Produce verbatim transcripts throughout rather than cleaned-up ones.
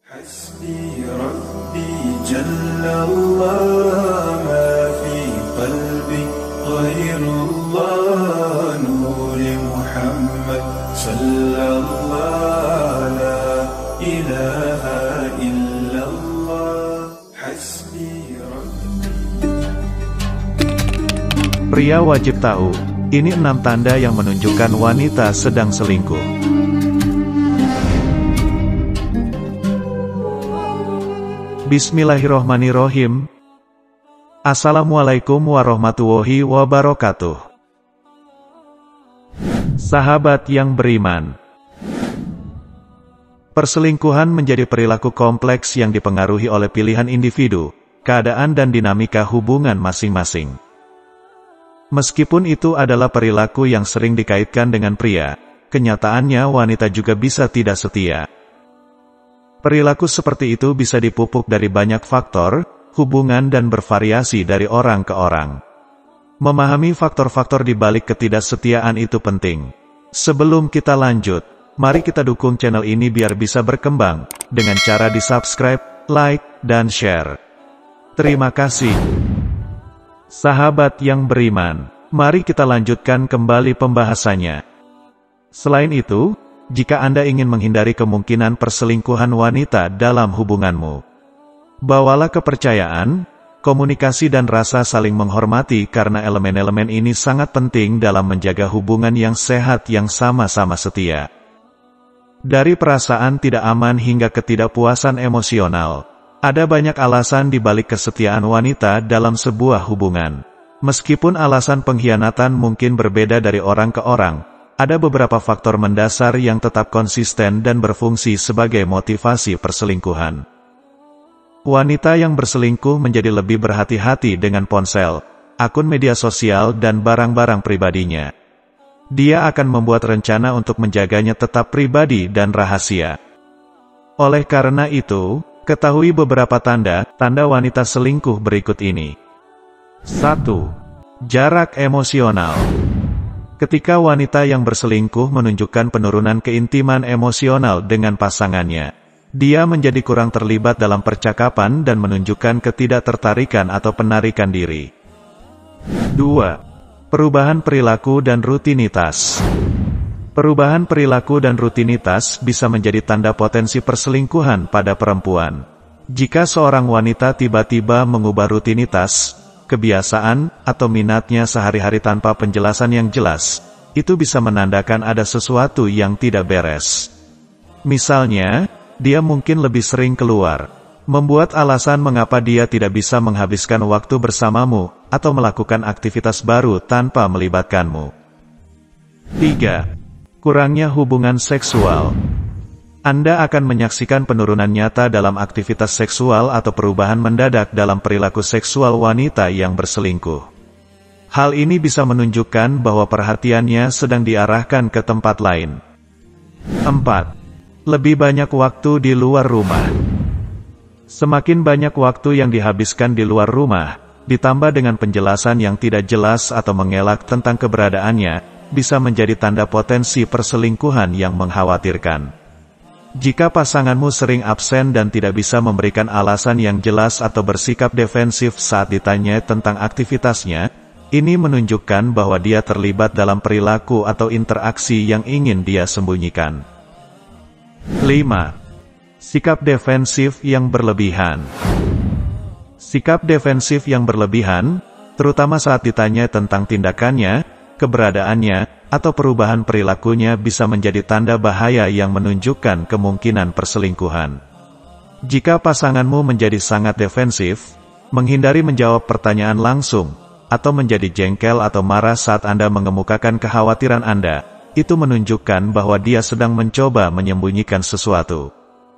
حسبي ربي جل الله ما في قلبي غير الله نور محمد صلى الله لا إله إلا الله حسبي ربي. Pria wajib tahu, ini enam tanda yang menunjukkan wanita sedang selingkuh. Bismillahirrohmanirrohim. Assalamualaikum warahmatullahi wabarakatuh. Sahabat yang beriman, perselingkuhan menjadi perilaku kompleks yang dipengaruhi oleh pilihan individu, keadaan dan dinamika hubungan masing-masing. Meskipun itu adalah perilaku yang sering dikaitkan dengan pria, kenyataannya wanita juga bisa tidak setia. Perilaku seperti itu bisa dipupuk dari banyak faktor, hubungan dan bervariasi dari orang ke orang. Memahami faktor-faktor di balik ketidaksetiaan itu penting. Sebelum kita lanjut, mari kita dukung channel ini biar bisa berkembang, dengan cara di-subscribe, like, dan share. Terima kasih. Sahabat yang beriman, mari kita lanjutkan kembali pembahasannya. Selain itu, jika Anda ingin menghindari kemungkinan perselingkuhan wanita dalam hubunganmu, bawalah kepercayaan, komunikasi dan rasa saling menghormati karena elemen-elemen ini sangat penting dalam menjaga hubungan yang sehat yang sama-sama setia. Dari perasaan tidak aman hingga ketidakpuasan emosional, ada banyak alasan di balik kesetiaan wanita dalam sebuah hubungan. Meskipun alasan pengkhianatan mungkin berbeda dari orang ke orang, ada beberapa faktor mendasar yang tetap konsisten dan berfungsi sebagai motivasi perselingkuhan. Wanita yang berselingkuh menjadi lebih berhati-hati dengan ponsel, akun media sosial dan barang-barang pribadinya. Dia akan membuat rencana untuk menjaganya tetap pribadi dan rahasia. Oleh karena itu, ketahui beberapa tanda, tanda wanita selingkuh berikut ini. satu. Jarak emosional. Ketika wanita yang berselingkuh menunjukkan penurunan keintiman emosional dengan pasangannya, dia menjadi kurang terlibat dalam percakapan dan menunjukkan ketidaktertarikan atau penarikan diri. dua. Perubahan perilaku dan rutinitas. Perubahan perilaku dan rutinitas bisa menjadi tanda potensi perselingkuhan pada perempuan. Jika seorang wanita tiba-tiba mengubah rutinitas, kebiasaan, atau minatnya sehari-hari tanpa penjelasan yang jelas, itu bisa menandakan ada sesuatu yang tidak beres. Misalnya, dia mungkin lebih sering keluar, membuat alasan mengapa dia tidak bisa menghabiskan waktu bersamamu, atau melakukan aktivitas baru tanpa melibatkanmu. tiga. Kurangnya hubungan seksual. Anda akan menyaksikan penurunan nyata dalam aktivitas seksual atau perubahan mendadak dalam perilaku seksual wanita yang berselingkuh. Hal ini bisa menunjukkan bahwa perhatiannya sedang diarahkan ke tempat lain. empat. Lebih banyak waktu di luar rumah. Semakin banyak waktu yang dihabiskan di luar rumah, ditambah dengan penjelasan yang tidak jelas atau mengelak tentang keberadaannya, bisa menjadi tanda potensi perselingkuhan yang mengkhawatirkan. Jika pasanganmu sering absen dan tidak bisa memberikan alasan yang jelas atau bersikap defensif saat ditanya tentang aktivitasnya, ini menunjukkan bahwa dia terlibat dalam perilaku atau interaksi yang ingin dia sembunyikan. lima. Sikap defensif yang berlebihan. Sikap defensif yang berlebihan, terutama saat ditanya tentang tindakannya, keberadaannya, atau perubahan perilakunya bisa menjadi tanda bahaya yang menunjukkan kemungkinan perselingkuhan. Jika pasanganmu menjadi sangat defensif, menghindari menjawab pertanyaan langsung, atau menjadi jengkel atau marah saat Anda mengemukakan kekhawatiran Anda, itu menunjukkan bahwa dia sedang mencoba menyembunyikan sesuatu.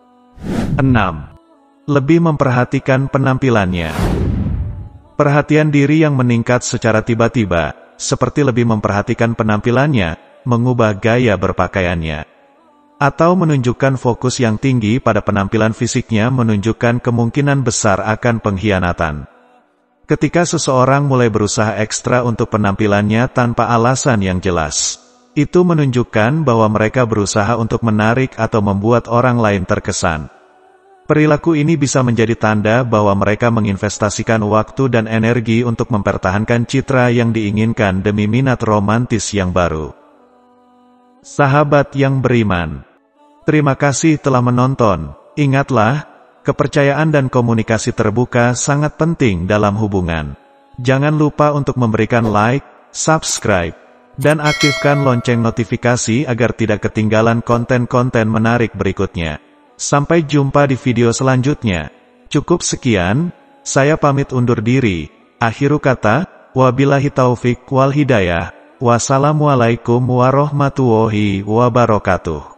enam. Lebih memperhatikan penampilannya. Perhatian diri yang meningkat secara tiba-tiba, seperti lebih memperhatikan penampilannya, mengubah gaya berpakaiannya, atau menunjukkan fokus yang tinggi pada penampilan fisiknya menunjukkan kemungkinan besar akan pengkhianatan. Ketika seseorang mulai berusaha ekstra untuk penampilannya tanpa alasan yang jelas, itu menunjukkan bahwa mereka berusaha untuk menarik atau membuat orang lain terkesan. Perilaku ini bisa menjadi tanda bahwa mereka menginvestasikan waktu dan energi untuk mempertahankan citra yang diinginkan demi minat romantis yang baru. Sahabat yang beriman, terima kasih telah menonton. Ingatlah, kepercayaan dan komunikasi terbuka sangat penting dalam hubungan. Jangan lupa untuk memberikan like, subscribe, dan aktifkan lonceng notifikasi agar tidak ketinggalan konten-konten menarik berikutnya. Sampai jumpa di video selanjutnya. Cukup sekian, saya pamit undur diri. Akhiru kata, wabillahi taufik wal hidayah. Wassalamualaikum warahmatullahi wabarakatuh.